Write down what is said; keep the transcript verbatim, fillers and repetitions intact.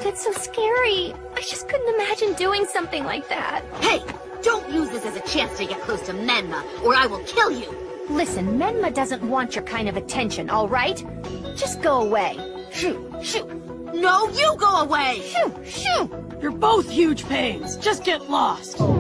it's so scary. I just couldn't imagine doing something like that. Hey, don't use this as a chance to get close to Menma, or I will kill you. Listen, Menma doesn't want your kind of attention, all right? Just go away. Shoo, shoo. No, you go away! Shoo, shoo. You're both huge pains. Just get lost.